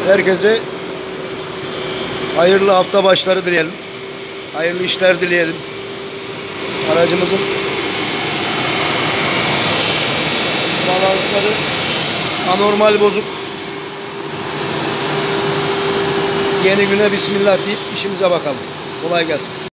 Herkese hayırlı hafta başları dileyelim. Hayırlı işler dileyelim. Aracımızın balansları anormal bozuk. Yeni güne bismillah deyip işimize bakalım. Kolay gelsin.